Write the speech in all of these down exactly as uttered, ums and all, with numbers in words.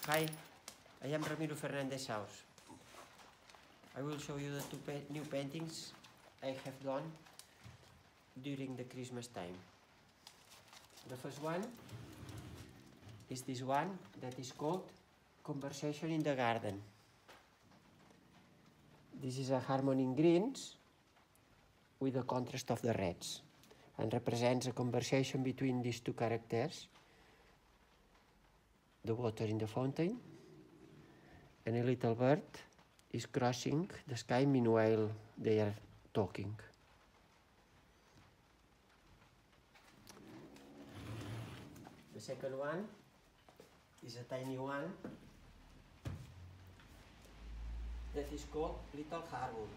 Hi, I am Ramiro Fernandez Saus. I will show you the two pa new paintings I have done during the Christmas time. The first one is this one that is called Conversation in the Garden. This is a harmony in greens with the contrast of the reds and represents a conversation between these two characters, the water in the fountain, and a little bird is crossing the sky meanwhile they are talking. The second one is a tiny one that is called Little Harbour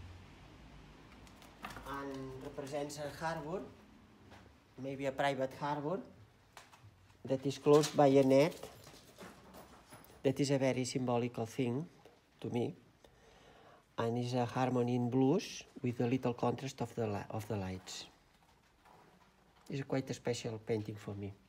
and represents a harbour, maybe a private harbour, that is closed by a net. That is a very symbolical thing to me, and is a harmony in blues with a little contrast of the, of the lights. It's quite a special painting for me.